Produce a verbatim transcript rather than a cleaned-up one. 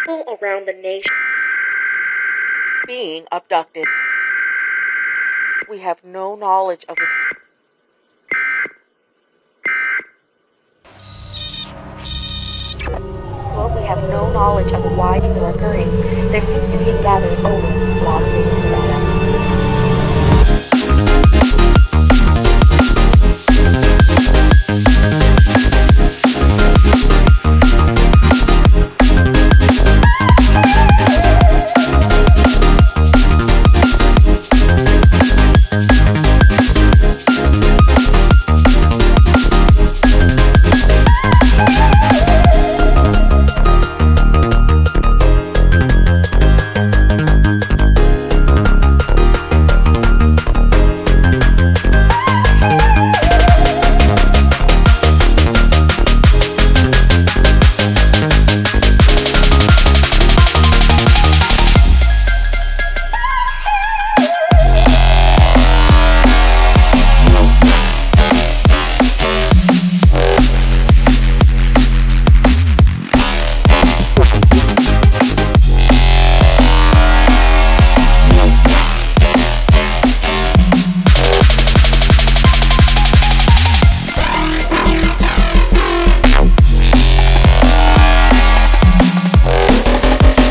People around the nation being abducted. We have no knowledge of it. Quote, we have no knowledge of why these are occurring. There seems to be a gathering over Las Vegas, Nevada.